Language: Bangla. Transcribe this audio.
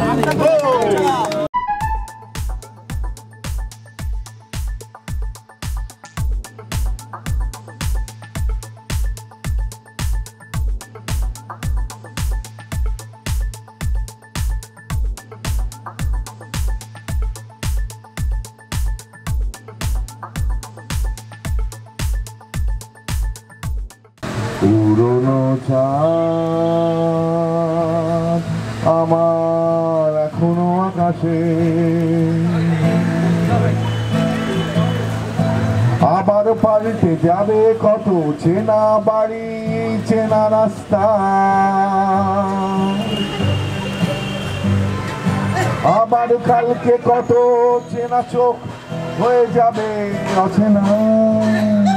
পুরনো চাঁদ আমার এখনো আকাশে, আবার পাল্টে যাবে কত চেনা বাড়ি চেনা রাস্তা, আবার কালকে কত চেনা চোখ হয়ে যাবে অচেনা।